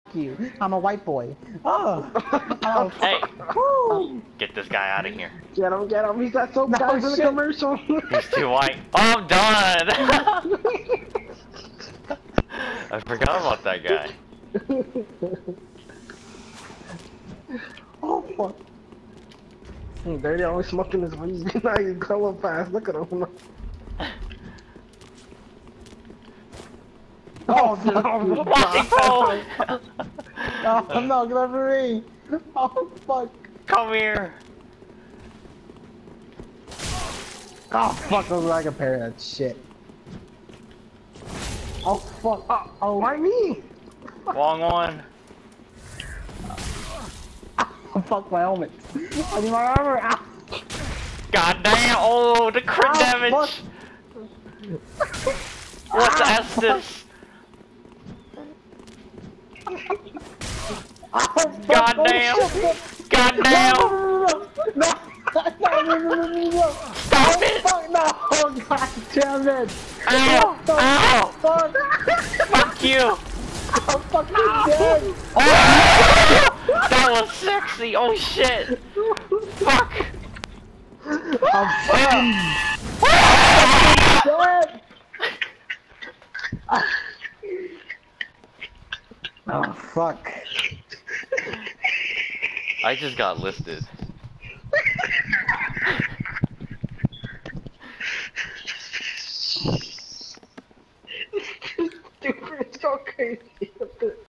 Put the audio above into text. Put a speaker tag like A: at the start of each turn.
A: you. I'm a white boy. Oh. Oh.
B: Hey,
A: Woo.
B: get this guy out of here.
C: Get him. He's that soap
A: No,
C: guy from the
A: shit.
C: commercial.
B: He's too white. Oh, I'm done. I forgot about that guy.
A: Oh fuck.
C: Dirty always smoking his weed. Now he's going fast. Look at him.
A: Oh
C: fuck.
A: no.
B: Why?
A: Oh no, get over me. Oh fuck.
B: Come here.
A: Oh fuck, looks like a pair of that shit. Oh fuck. Oh,
C: Why me?
B: Wrong one.
A: oh fuck my helmet. I need my armor. Ah.
B: God damn. Oh, the crit
A: Oh,
B: damage.
A: fuck.
B: What's
A: Ah,
B: Estes?
A: Oh, fuck.
B: God
A: Oh,
B: damn.
A: shit.
B: God damn.
A: No. No.
B: Stop it.
A: Fuck no. Oh god damn it.
B: Ow.
A: Oh,
B: Ow.
A: fuck.
B: Fuck you.
A: I'm fucking dead.
B: That was sexy. Oh shit. Fuck.
A: I'm fucking dead. Oh fuck.
B: I just got listed.